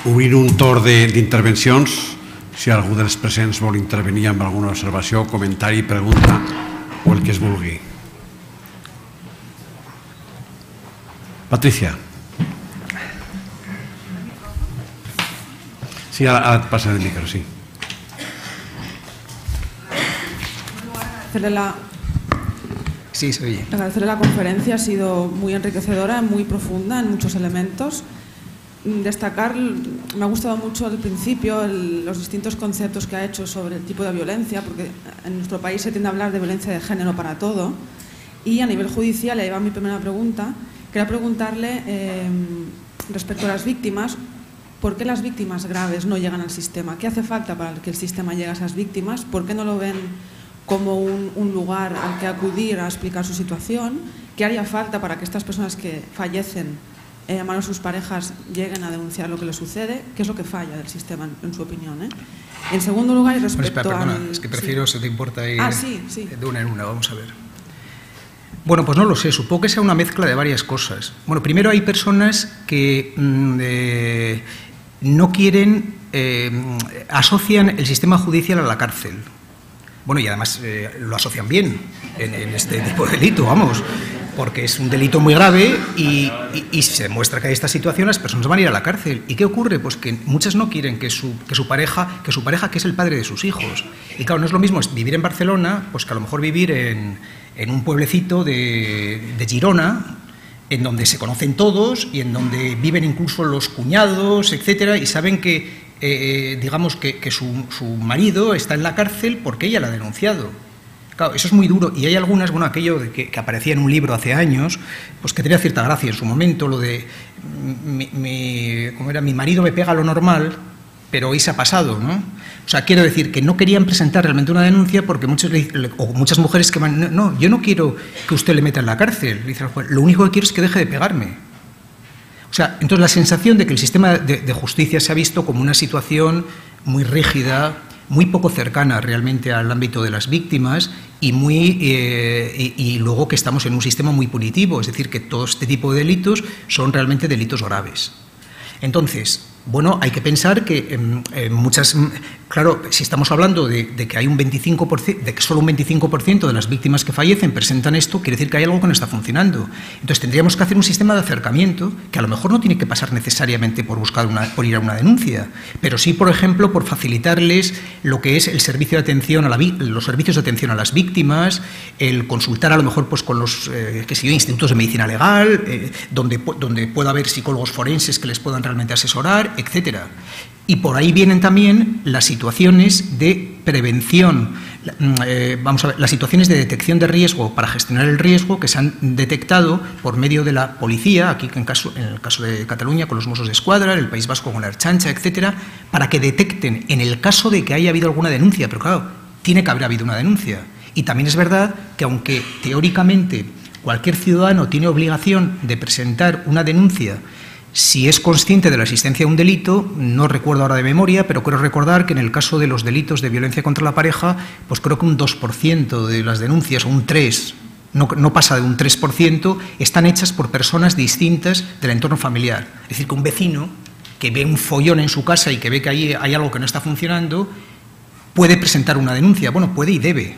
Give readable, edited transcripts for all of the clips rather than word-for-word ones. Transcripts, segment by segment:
obrir un torn d'intervencions. Si algú dels presents vol intervenir amb alguna observació, comentari, pregunta o el que es vulgui. Patricia. Sí, ara et passa el micro, sí. Sí, se oye. Agradecerle la conferencia, ha sido muy enriquecedora, muy profunda en muchos elementos. Destacar, me ha gustado mucho al principio los distintos conceptos que ha hecho sobre el tipo de violencia, porque en nuestro país se tiende a hablar de violencia de género para todo. Y a nivel judicial, ahí va mi primera pregunta, quería preguntarle respecto a las víctimas, ¿por qué las víctimas graves no llegan al sistema? ¿Qué hace falta para que el sistema llegue a esas víctimas? ¿Por qué no lo ven como un lugar al que acudir a explicar su situación? ¿Qué haría falta para que estas personas que fallecen a manos de sus parejas lleguen a denunciar lo que les sucede? ¿Qué es lo que falla del sistema, en su opinión? En segundo lugar, y respecto perdona, es que prefiero, si te importa, ir sí. de una en una, vamos a ver. Bueno, pues no lo sé, supongo que sea una mezcla de varias cosas. Bueno, primero hay personas que no quieren, asocian el sistema judicial a la cárcel. Bueno, y además lo asocian bien en este tipo de delito, vamos, porque es un delito muy grave y se demuestra que hay esta situación, las personas van a ir a la cárcel. ¿Y qué ocurre? Pues que muchas no quieren que su pareja, que es el padre de sus hijos. Y claro, no es lo mismo vivir en Barcelona, pues que a lo mejor vivir en un pueblecito de Girona, en donde se conocen todos y en donde viven incluso los cuñados, etcétera, y saben que digamos que su marido está en la cárcel porque ella la ha denunciado. Claro, eso es muy duro. Y hay algunas, bueno, aquello de que aparecía en un libro hace años, pues que tenía cierta gracia en su momento, lo de ¿cómo era? Mi marido me pega lo normal, pero hoy se ha pasado, ¿no? O sea, quiero decir que no querían presentar realmente una denuncia porque muchas mujeres que van, no, yo no quiero que usted le meta en la cárcel, dice el juez, lo único que quiero es que deje de pegarme. O sea, entonces la sensación de que el sistema de justicia se ha visto como una situación muy rígida, muy poco cercana realmente al ámbito de las víctimas y luego que estamos en un sistema muy punitivo, es decir, que todo este tipo de delitos son realmente delitos graves. Entonces, bueno, hay que pensar que claro, si estamos hablando de que hay un 25%, de que solo un 25% de las víctimas que fallecen presentan esto, quiere decir que hay algo que no está funcionando. Entonces tendríamos que hacer un sistema de acercamiento que a lo mejor no tiene que pasar necesariamente por ir a una denuncia, pero sí, por ejemplo, por facilitarles lo que es el servicio de atención los servicios de atención a las víctimas, el consultar a lo mejor pues con los institutos de medicina legal, donde pueda haber psicólogos forenses que les puedan realmente asesorar, etcétera. Y por ahí vienen también las situaciones de prevención, vamos a ver, las situaciones de detección de riesgo para gestionar el riesgo que se han detectado por medio de la policía, aquí en el caso de Cataluña con los Mossos d'Esquadra, en el País Vasco con la Ertzaintza, etcétera, para que detecten en el caso de que haya habido alguna denuncia, pero claro, tiene que haber habido una denuncia. Y también es verdad que aunque teóricamente cualquier ciudadano tiene obligación de presentar una denuncia si es consciente de la existencia de un delito, no recuerdo ahora de memoria, pero creo recordar que en el caso de los delitos de violencia contra la pareja, pues creo que un 2% de las denuncias, o un 3%, no pasa de un 3%, están hechas por personas distintas del entorno familiar. Es decir, que un vecino que ve un follón en su casa y que ve que ahí hay algo que no está funcionando, puede presentar una denuncia. Bueno, puede y debe,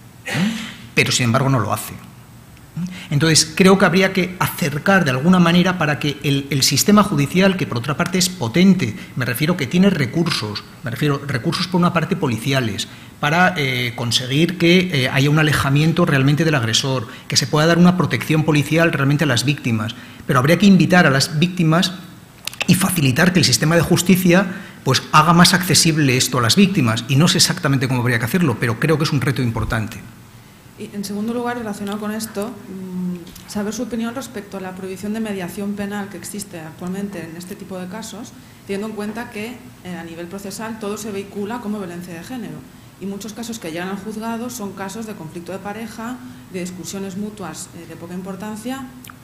pero sin embargo no lo hace. Entonces, creo que habría que acercar de alguna manera para que el sistema judicial, que por otra parte es potente, me refiero que tiene recursos, recursos por una parte policiales, para conseguir que haya un alejamiento realmente del agresor, que se pueda dar una protección policial realmente a las víctimas, pero habría que invitar a las víctimas y facilitar que el sistema de justicia pues haga más accesible esto a las víctimas, y no sé exactamente cómo habría que hacerlo, pero creo que es un reto importante. Y en segundo lugar, relacionado con esto, saber su opinión respecto a la prohibición de mediación penal que existe actualmente en este tipo de casos, teniendo en cuenta que a nivel procesal todo se vehicula como violencia de género. Y muchos casos que llegan al juzgado son casos de conflicto de pareja, de discusiones mutuas de poca importancia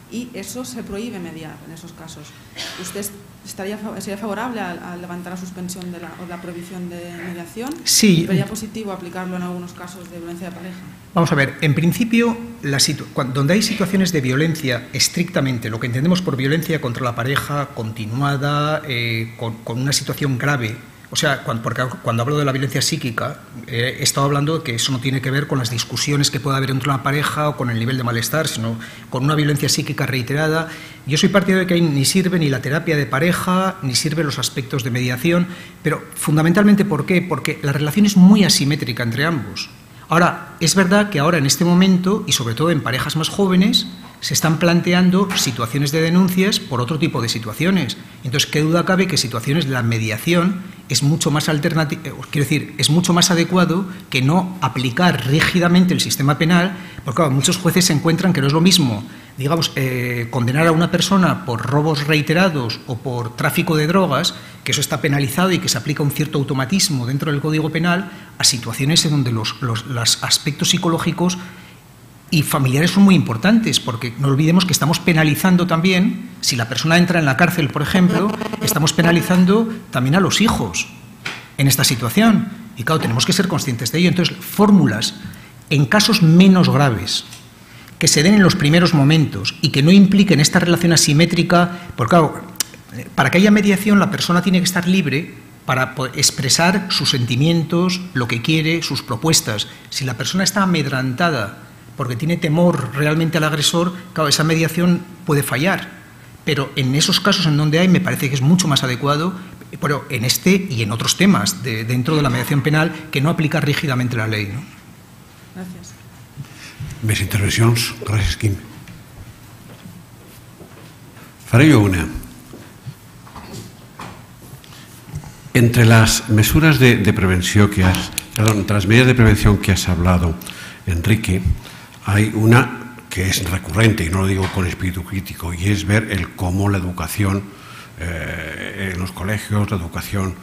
y eso se prohíbe mediar en esos casos. ¿Usted sería favorable a levantar la suspensión o la prohibición de mediación? Sí. ¿Sería positivo aplicarlo en algunos casos de violencia de pareja? Vamos a ver, en principio, donde hay situaciones de violencia estrictamente, lo que entendemos por violencia contra la pareja, continuada, con una situación grave, o sea, porque cuando hablo de la violencia psíquica, he estado hablando de que eso no tiene que ver con las discusiones que pueda haber entre una pareja o con el nivel de malestar, sino con una violencia psíquica reiterada. Yo soy partidario de que ahí ni sirve ni la terapia de pareja, ni sirven los aspectos de mediación, pero fundamentalmente, ¿por qué? Porque la relación es muy asimétrica entre ambos. Ahora, es verdad que ahora en este momento, y sobre todo en parejas más jóvenes, se están planteando situaciones de denuncias por otro tipo de situaciones. Entonces, qué duda cabe que situaciones de la mediación es mucho más es mucho más adecuado que no aplicar rígidamente el sistema penal, porque claro, muchos jueces se encuentran que no es lo mismo, digamos, condenar a una persona por robos reiterados o por tráfico de drogas, que eso está penalizado y que se aplica un cierto automatismo dentro del Código Penal, a situaciones en donde los aspectos psicológicos y familiares son muy importantes, porque no olvidemos que estamos penalizando también, si la persona entra en la cárcel, por ejemplo, estamos penalizando también a los hijos en esta situación. Y claro, tenemos que ser conscientes de ello. Entonces, fórmulas en casos menos graves, que se den en los primeros momentos y que no impliquen esta relación asimétrica, porque claro, para que haya mediación la persona tiene que estar libre para expresar sus sentimientos, lo que quiere, sus propuestas. Si la persona está amedrantada porque tiene temor realmente al agresor, claro, esa mediación puede fallar. Pero en esos casos en donde hay, me parece que es mucho más adecuado, pero en este y en otros temas dentro de la mediación penal, que no aplica rígidamente la ley, ¿no? Gracias. Més intervencions? Gràcies, Quim. Faré yo una. Entre las medidas de prevención que has hablado, Enrique, hay una que es recurrente, y no lo digo con espíritu crítico, y es ver cómo la educación en los colegios, la educación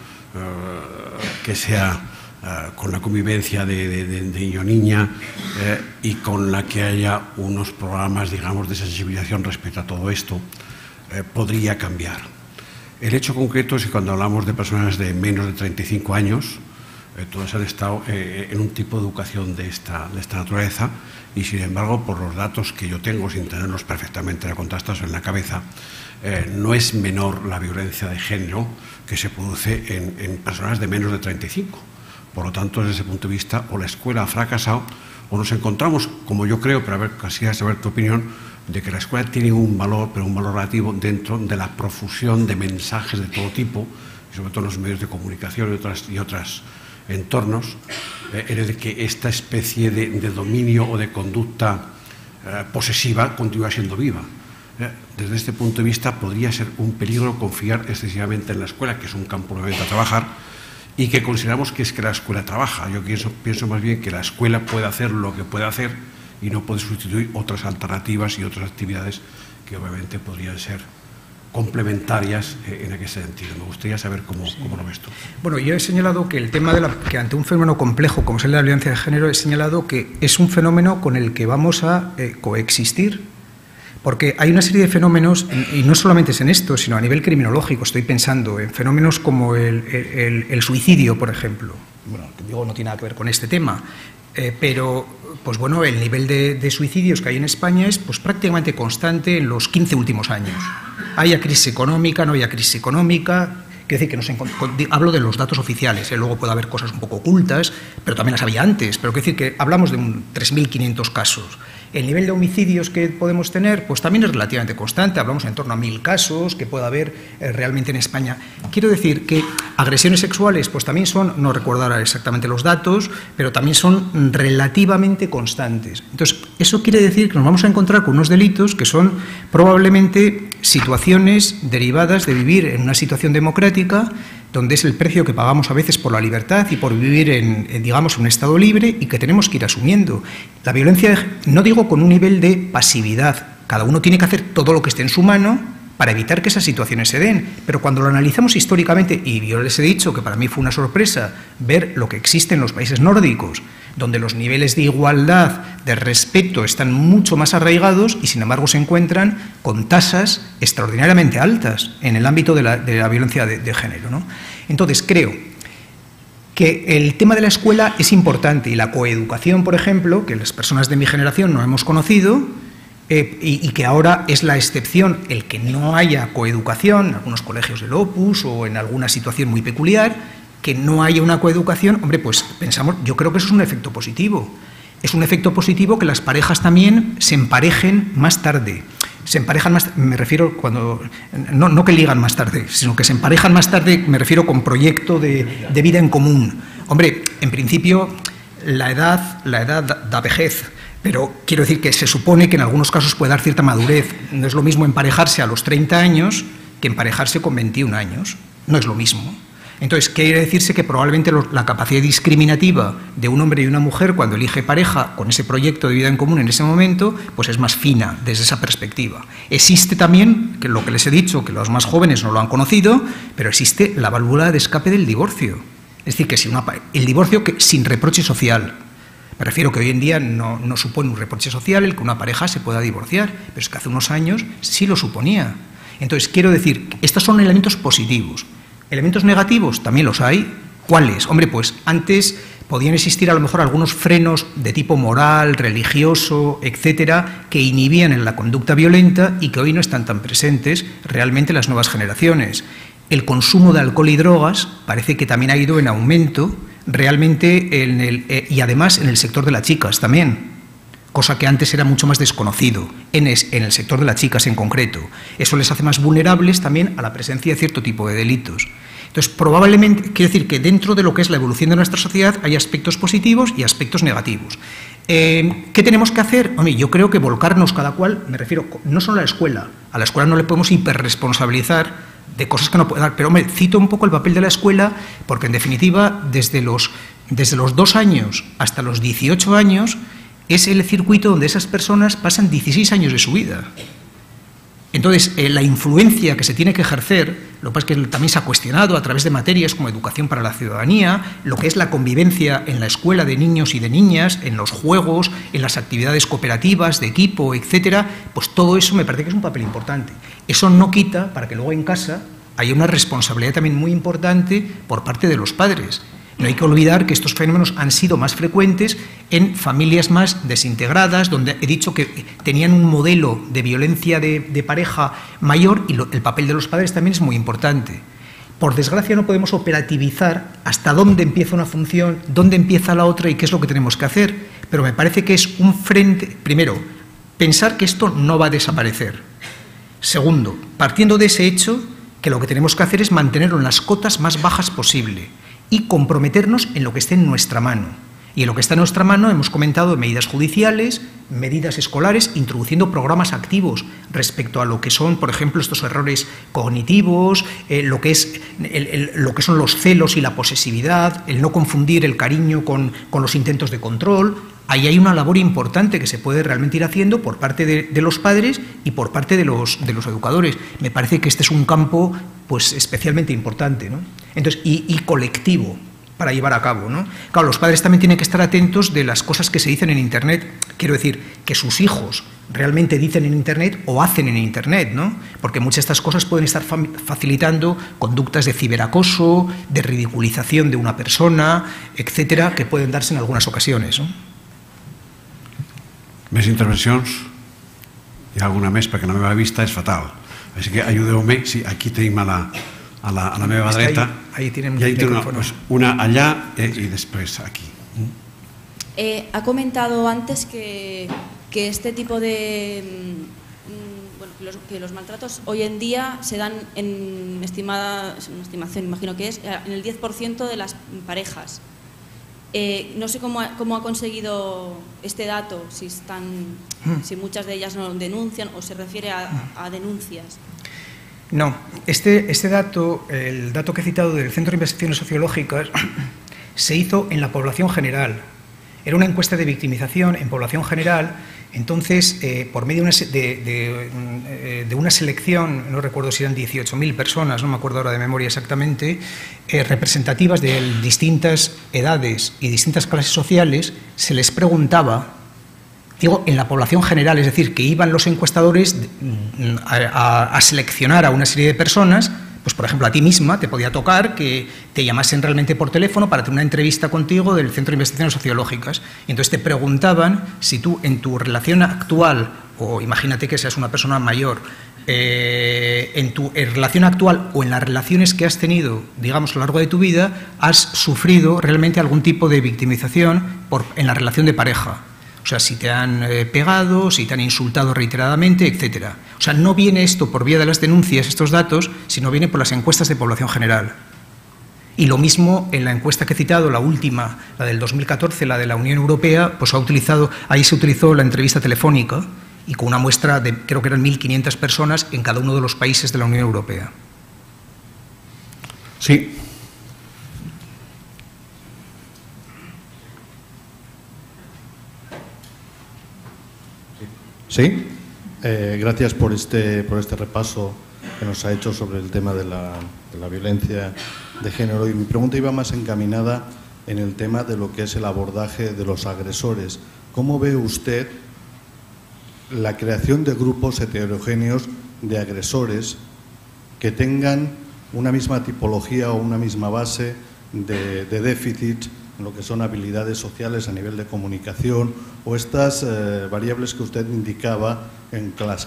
que sea con la convivencia de niño o niña y con la que haya unos programas, digamos, de sensibilización respecto a todo esto, podría cambiar. El hecho concreto es que cuando hablamos de personas de menos de 35 años, todos han estado en un tipo de educación de esta naturaleza y, sin embargo, por los datos que yo tengo, sin tenerlos perfectamente contrastados en la cabeza, no es menor la violencia de género que se produce en personas de menos de 35. Por lo tanto, desde ese punto de vista, o la escuela ha fracasado o nos encontramos, como yo creo, pero a ver, quisiera saber tu opinión, de que la escuela tiene un valor, pero un valor relativo dentro de la profusión de mensajes de todo tipo, y sobre todo en los medios de comunicación y otros entornos, en el que esta especie de dominio o de conducta posesiva continúa siendo viva. Desde este punto de vista podría ser un peligro confiar excesivamente en la escuela, que es un campo nuevamente a trabajar, y que consideramos que es que la escuela trabaja. Yo pienso más bien que la escuela puede hacer lo que puede hacer y no puede sustituir otras alternativas y otras actividades que obviamente podrían ser complementarias en aquel sentido. Me gustaría saber cómo lo ves tú. Bueno, yo he señalado que el tema que ante un fenómeno complejo como es la violencia de género, he señalado que es un fenómeno con el que vamos a coexistir, porque hay una serie de fenómenos, y no solamente es en esto, sino a nivel criminológico, estoy pensando en fenómenos como el suicidio, por ejemplo. Bueno, digo, no tiene nada que ver con este tema, pero pues bueno, el nivel de suicidios que hay en España es pues prácticamente constante en los 15 últimos años. Haya crisis económica, no haya crisis económica, quiero decir que hablo de los datos oficiales, luego puede haber cosas un poco ocultas, pero también las había antes, pero quiero decir que hablamos de 3.500 casos. El nivel de homicidios que podemos tener pues también es relativamente constante, hablamos en torno a 1.000 casos que puede haber realmente en España. Quiero decir que agresiones sexuales pues también son, no recuerdo ahora exactamente los datos, pero también son relativamente constantes. Entonces, eso quiere decir que nos vamos a encontrar con unos delitos que son probablemente situaciones derivadas de vivir en una situación democrática, donde es el precio que pagamos a veces por la libertad y por vivir en digamos, un estado libre y que tenemos que ir asumiendo. La violencia, no digo con un nivel de pasividad, cada uno tiene que hacer todo lo que esté en su mano para evitar que esas situaciones se den, pero cuando lo analizamos históricamente, y yo les he dicho que para mí fue una sorpresa ver lo que existe en los países nórdicos, donde los niveles de igualdad, de respeto, están mucho más arraigados y, sin embargo, se encuentran con tasas extraordinariamente altas en el ámbito de la violencia de género, ¿no? Entonces, creo que el tema de la escuela es importante y la coeducación, por ejemplo, que las personas de mi generación no hemos conocido, y que ahora es la excepción el que no haya coeducación en algunos colegios del Opus o en alguna situación muy peculiar, que no haya una coeducación, hombre, pues pensamos, yo creo que eso es un efecto positivo. Es un efecto positivo que las parejas también se emparejen más tarde. Se emparejan más, me refiero cuando, no que ligan más tarde, sino que se emparejan más tarde, me refiero con proyecto de vida en común. Hombre, en principio, la edad da vejez. Pero quiero decir que se supone que en algunos casos puede dar cierta madurez. No es lo mismo emparejarse a los 30 años que emparejarse con 21 años. No es lo mismo. Entonces, quiere decirse que probablemente la capacidad discriminativa de un hombre y una mujer cuando elige pareja con ese proyecto de vida en común en ese momento, pues es más fina desde esa perspectiva. Existe también, que lo que les he dicho, que los más jóvenes no lo han conocido, pero existe la válvula de escape del divorcio. Es decir, que si el divorcio sin reproche social. Me refiero que hoy en día no supone un reproche social el que una pareja se pueda divorciar, pero es que hace unos años sí lo suponía. Entonces, quiero decir, estos son elementos positivos. ¿Elementos negativos? También los hay. ¿Cuáles? Hombre, pues antes podían existir a lo mejor algunos frenos de tipo moral, religioso, etcétera, que inhibían en la conducta violenta y que hoy no están tan presentes realmente en las nuevas generaciones. El consumo de alcohol y drogas parece que también ha ido en aumento realmente y además en el sector de las chicas también, cosa que antes era mucho más desconocido, en el sector de las chicas en concreto. Eso les hace más vulnerables también a la presencia de cierto tipo de delitos. Entonces, probablemente, quiero decir que dentro de lo que es la evolución de nuestra sociedad hay aspectos positivos y aspectos negativos. ¿Qué tenemos que hacer? Hombre, yo creo que volcarnos cada cual, me refiero no solo a la escuela no le podemos hiperresponsabilizar de cosas que no puede dar, pero hombre, cito un poco el papel de la escuela, porque en definitiva, desde los 2 años hasta los 18 años, es el circuito donde esas personas pasan 16 años de su vida. Entonces, la influencia que se tiene que ejercer, lo que pasa es que también se ha cuestionado a través de materias como educación para la ciudadanía, lo que es la convivencia en la escuela de niños y de niñas, en los juegos, en las actividades cooperativas, de equipo, etcétera, pues todo eso me parece que es un papel importante. Eso no quita para que luego en casa haya una responsabilidad también muy importante por parte de los padres. No hay que olvidar que estos fenómenos han sido más frecuentes en familias más desintegradas, donde he dicho que tenían un modelo de violencia de pareja mayor y el papel de los padres también es muy importante. Por desgracia no podemos operativizar hasta dónde empieza una función, dónde empieza la otra y qué es lo que tenemos que hacer, pero me parece que es un frente, primero, pensar que esto no va a desaparecer. Segundo, partiendo de ese hecho, que lo que tenemos que hacer es mantenerlo en las cotas más bajas posible y comprometernos en lo que esté en nuestra mano. Y en lo que está en nuestra mano hemos comentado medidas judiciales, medidas escolares, introduciendo programas activos respecto a lo que son, por ejemplo, estos errores cognitivos, lo que son los celos y la posesividad, el no confundir el cariño con los intentos de control. Ahí hay una labor importante que se puede realmente ir haciendo por parte de los padres y por parte de los educadores. Me parece que este es un campo pues especialmente importante, ¿no? Entonces, y colectivo para llevar a cabo, ¿no? Claro, los padres también tienen que estar atentos de las cosas que se dicen en Internet. Quiero decir, que sus hijos realmente dicen en Internet o hacen en Internet, ¿no? Porque muchas de estas cosas pueden estar facilitando conductas de ciberacoso, de ridiculización de una persona, etcétera, que pueden darse en algunas ocasiones, ¿no? Més intervencions? Hi ha alguna més? Perquè la meva vista és fatal. Així que ajudeu-me. Sí, aquí tenim a la meva dreta. Ahí tienen una allá y después aquí. Ha comentado antes que este tipo de... Bueno, que los maltratos hoy en día se dan en una estimación, imagino que es, en el 10% de las parejas. No sé cómo ha conseguido este dato, si muchas de ellas no denuncian o se refiere a denuncias. No, este dato, el dato que he citado del Centro de Investigaciones Sociológicas, se hizo en la población general. Era una encuesta de victimización en población general. Entonces, por medio de una selección, no recuerdo si eran 18.000 personas, no me acuerdo ahora de memoria exactamente, representativas de distintas edades y distintas clases sociales, se les preguntaba, digo, en la población general, es decir, que iban los encuestadores a seleccionar a una serie de personas. Pues, por ejemplo, a ti misma te podía tocar que te llamasen realmente por teléfono para tener una entrevista contigo del Centro de Investigaciones Sociológicas. Y entonces te preguntaban si tú, en tu relación actual, o imagínate que seas una persona mayor, en tu relación actual o en las relaciones que has tenido, digamos, a lo largo de tu vida, has sufrido realmente algún tipo de victimización en la relación de pareja. O sea, si te han pegado, si te han insultado reiteradamente, etcétera. O sea, no viene esto por vía de las denuncias, estos datos, sino viene por las encuestas de población general. Y lo mismo en la encuesta que he citado, la última, la del 2014, la de la Unión Europea, pues ahí se utilizó la entrevista telefónica y con una muestra de, creo que eran 1.500 personas en cada uno de los países de la Unión Europea. Sí. Sí, gracias por este repaso que nos ha hecho sobre el tema de la violencia de género. Y mi pregunta iba más encaminada en el tema de lo que es el abordaje de los agresores. ¿Cómo ve usted la creación de grupos heterogéneos de agresores que tengan una misma tipología o una misma base de déficit en lo que son habilidades sociales a nivel de comunicación, o estas variables que usted indicaba en las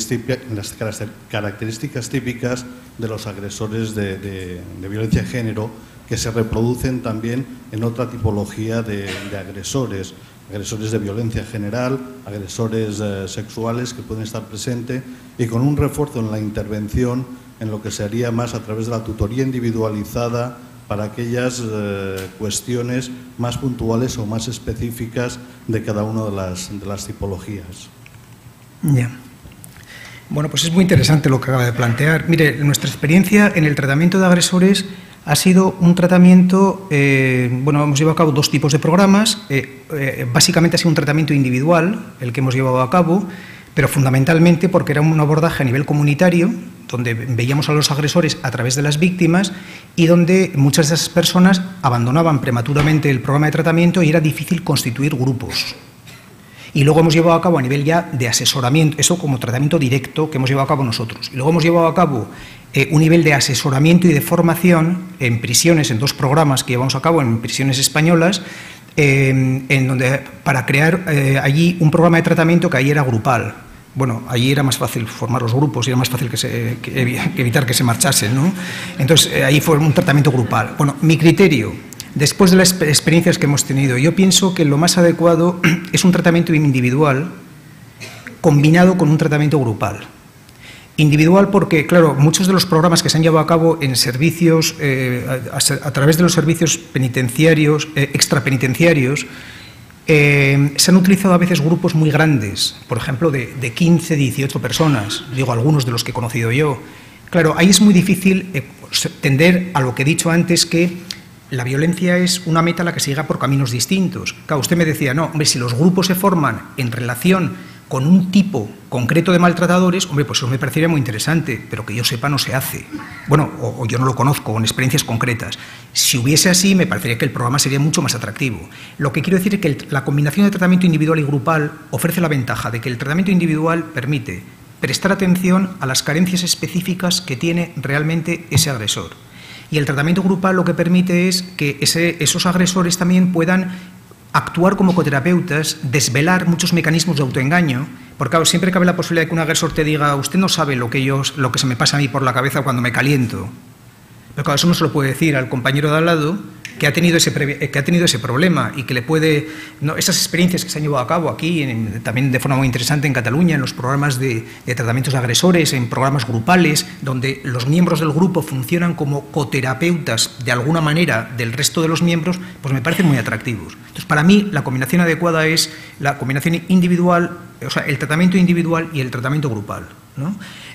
características típicas de los agresores de violencia de género, que se reproducen también en otra tipología de agresores de violencia general, agresores sexuales que pueden estar presentes, y con un refuerzo en la intervención en lo que se haría más a través de la tutoría individualizada para aquellas cuestiones más puntuales o más específicas de cada una de las tipologías. Ya. Bueno, pues es muy interesante lo que acaba de plantear. Mire, nuestra experiencia en el tratamiento de agresores ha sido un tratamiento, bueno, hemos llevado a cabo dos tipos de programas. Básicamente ha sido un tratamiento individual el que hemos llevado a cabo, pero fundamentalmente porque era un abordaje a nivel comunitario, donde veíamos a los agresores a través de las víctimas y donde muchas de esas personas abandonaban prematuramente el programa de tratamiento y era difícil constituir grupos. Y luego hemos llevado a cabo a nivel ya de asesoramiento, eso como tratamiento directo que hemos llevado a cabo nosotros. Y luego hemos llevado a cabo un nivel de asesoramiento y de formación en prisiones, en dos programas que llevamos a cabo en prisiones españolas, en donde para crear allí un programa de tratamiento que allí era grupal. Bueno, allí era más fácil formar los grupos y era más fácil que evitar que se marchasen, ¿no? Entonces, ahí fue un tratamiento grupal. Bueno, mi criterio, después de las experiencias que hemos tenido, yo pienso que lo más adecuado es un tratamiento individual combinado con un tratamiento grupal. Individual porque, claro, muchos de los programas que se han llevado a cabo en servicios, a través de los servicios penitenciarios, extrapenitenciarios, se han utilizado a veces grupos muy grandes, por ejemplo, de 15, 18 personas, digo algunos de los que he conocido yo. Claro, ahí es muy difícil tender a lo que he dicho antes, que la violencia es una meta a la que se llega por caminos distintos. Claro, usted me decía, no, hombre, si los grupos se forman en relación con un tipo concreto de maltratadores, hombre, pues eso me parecería muy interesante, pero que yo sepa no se hace. Bueno, o yo no lo conozco, con experiencias concretas. Si hubiese así, me parecería que el programa sería mucho más atractivo. Lo que quiero decir es que la combinación de tratamiento individual y grupal ofrece la ventaja de que el tratamiento individual permite prestar atención a las carencias específicas que tiene realmente ese agresor. Y el tratamiento grupal lo que permite es que esos agresores también puedan actuar como coterapeutas, desvelar muchos mecanismos de autoengaño, porque claro, siempre cabe la posibilidad de que un agresor te diga, usted no sabe lo que se me pasa a mí por la cabeza cuando me caliento. Pero claro, eso no se lo puede decir al compañero de al lado que ha tenido ese problema y que le puede... No, esas experiencias que se han llevado a cabo aquí, también de forma muy interesante en Cataluña, en los programas de tratamientos de agresores, en programas grupales, donde los miembros del grupo funcionan como coterapeutas de alguna manera del resto de los miembros, pues me parecen muy atractivos. Entonces, para mí, la combinación adecuada es la combinación individual, o sea, el tratamiento individual y el tratamiento grupal, ¿no?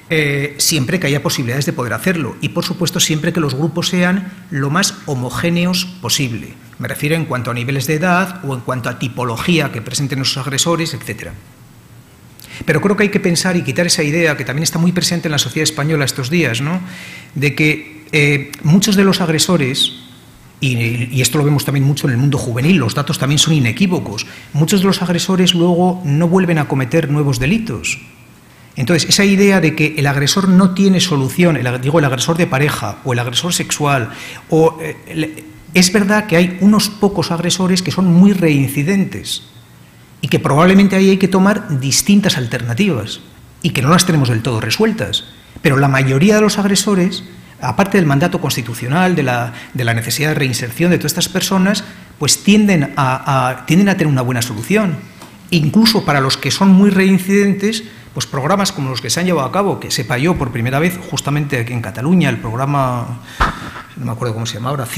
siempre que haya posibilidades de poder hacerlo y, por supuesto, siempre que los grupos sean lo más homogéneos posible. Me refiero en cuanto a niveles de edad o en cuanto a tipología que presenten los agresores, etc. Pero creo que hay que pensar y quitar esa idea que también está muy presente en la sociedad española estos días, ¿no?, de que muchos de los agresores, y esto lo vemos también mucho en el mundo juvenil, los datos también son inequívocos, muchos de los agresores luego no vuelven a cometer nuevos delitos. Entonces, esa idea de que el agresor no tiene solución, el agresor de pareja o el agresor sexual, es verdad que hay unos pocos agresores que son muy reincidentes y que probablemente ahí hay que tomar distintas alternativas y que no las tenemos del todo resueltas. Pero la mayoría de los agresores, aparte del mandato constitucional, de la necesidad de reinserción de todas estas personas, pues tienden a tener una buena solución. Incluso para los que son muy reincidentes, pues programas como los que se han llevado a cabo, que sepa yo por primera vez justamente aquí en Cataluña, el programa, no me acuerdo cómo se llama ahora,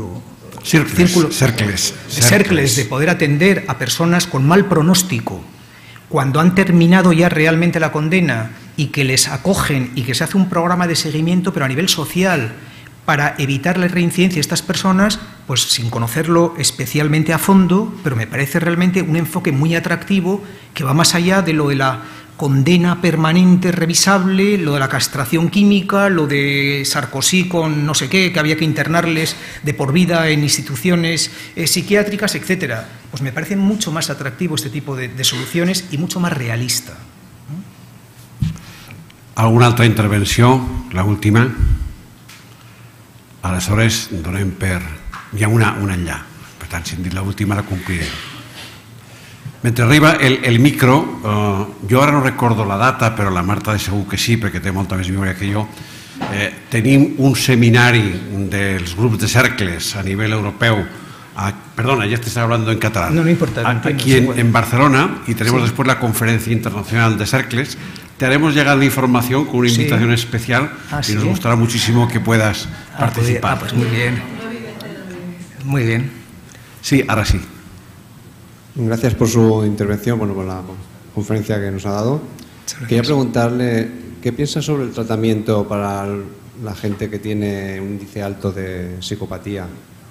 Cercles, de poder atender a personas con mal pronóstico, cuando han terminado ya realmente la condena y que les acogen y que se hace un programa de seguimiento, pero a nivel social, para evitar la reincidencia de estas personas, pues sin conocerlo especialmente a fondo, pero me parece realmente un enfoque muy atractivo que va más allá de lo de la condena permanente revisable, lo de la castración química, lo de Sarkozy con no sé qué, que había que internarles de por vida en instituciones psiquiátricas, etcétera. Pues me parece mucho más atractivo este tipo de soluciones y mucho más realista. ¿Alguna altra intervenció? La última. Aleshores, donem per... Hi ha una enllà. Per tant, si hem dit l'última, la complirem. Mentre arriba el micro, jo ara no recordo la data, però la Marta de segur que sí, perquè té molta més memòria que jo, tenim un seminari dels grups de cercles a nivell europeu, perdona, ya te estaba hablando en catalán, no importa, aquí en Barcelona, y tenemos después la Conferencia Internacional de Cercles. Te haremos llegar la información con una invitación especial y nos gustará muchísimo que puedas participar. Pues muy bien. Muy bien. Sí, ahora sí. Gracias por su intervención, bueno, por la conferencia que nos ha dado. Quería preguntarle qué piensa sobre el tratamiento para la gente que tiene un índice alto de psicopatía.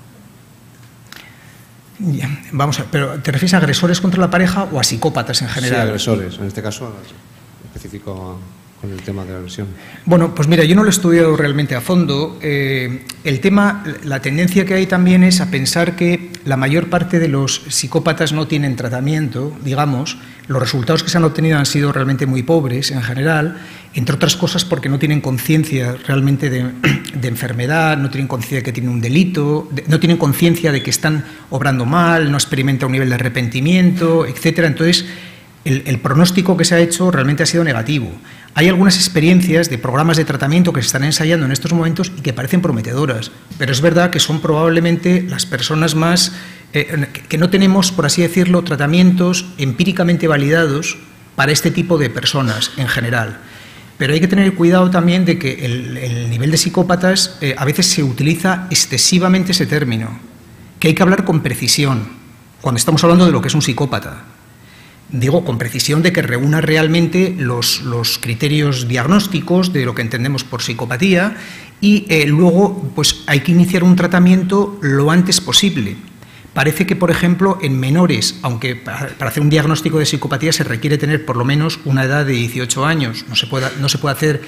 Vamos a ver, pero ¿te refieres a agresores contra la pareja o a psicópatas en general? Sí, agresores, en este caso específico con el tema de la agresión. Bueno, pues mira, yo no lo he estudiado realmente a fondo. El tema, la tendencia que hay también es a pensar que la mayor parte de los psicópatas no tienen tratamiento, digamos. Los resultados que se han obtenido han sido realmente muy pobres en general, entre otras cosas porque no tienen conciencia realmente de enfermedad, no tienen conciencia de que tienen un delito, no tienen conciencia de que están obrando mal, no experimentan un nivel de arrepentimiento, etcétera. Entonces, el pronóstico que se ha hecho realmente ha sido negativo. Hay algunas experiencias de programas de tratamiento que se están ensayando en estos momentos y que parecen prometedoras, pero es verdad que son probablemente las personas más que no tenemos, por así decirlo, tratamientos empíricamente validados para este tipo de personas en general. Pero hay que tener cuidado también de que el nivel de psicópatas a veces se utiliza excesivamente ese término, que hay que hablar con precisión cuando estamos hablando de lo que es un psicópata. Digo, con precisión de que reúna realmente los criterios diagnósticos de lo que entendemos por psicopatía y luego pues hay que iniciar un tratamiento lo antes posible. Parece que, por ejemplo, en menores, aunque para hacer un diagnóstico de psicopatía se requiere tener por lo menos una edad de 18 años, no se puede hacer,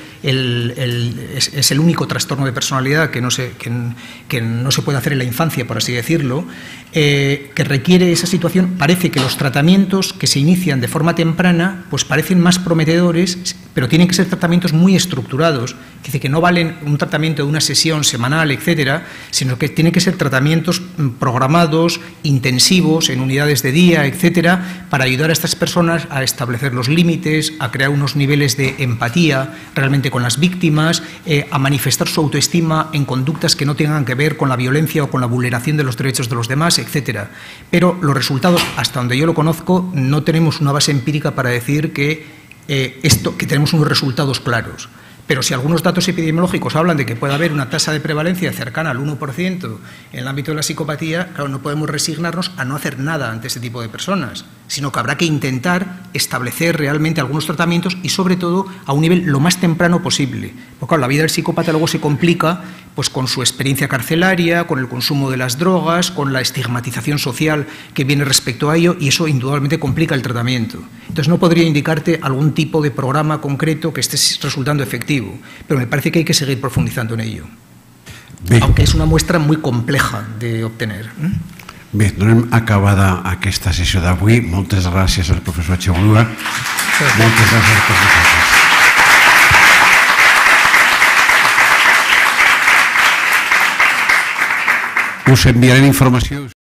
es el único trastorno de personalidad que no se puede hacer en la infancia, por así decirlo, que requiere esa situación. Parece que los tratamientos que se inician de forma temprana pues parecen más prometedores, pero tienen que ser tratamientos muy estructurados, es decir, que no valen un tratamiento de una sesión semanal, etcétera, sino que tienen que ser tratamientos programados, intensivos, en unidades de día, etcétera, para ayudar a estas personas a establecer los límites, a crear unos niveles de empatía realmente con las víctimas, a manifestar su autoestima en conductas que no tengan que ver con la violencia o con la vulneración de los derechos de los demás, etcétera. Pero los resultados, hasta donde yo lo conozco, no tenemos una base empírica para decir que tenemos unos resultados claros. Pero si algunos datos epidemiológicos hablan de que puede haber una tasa de prevalencia cercana al 1% en el ámbito de la psicopatía, claro, no podemos resignarnos a no hacer nada ante este tipo de personas. sino que habrá que intentar establecer realmente algunos tratamientos y, sobre todo, a un nivel lo más temprano posible. Porque, claro, la vida del psicópata luego se complica pues, con su experiencia carcelaria, con el consumo de las drogas, con la estigmatización social que viene respecto a ello, y eso indudablemente complica el tratamiento. Entonces, no podría indicarte algún tipo de programa concreto que esté resultando efectivo, pero me parece que hay que seguir profundizando en ello. Bé. Aunque és una muestra muy compleja de obtener. Bé, donem acabada aquesta sessió d'avui. Moltes gràcies al professor Echevarría. Moltes gràcies per vosaltres. Us enviarem informació.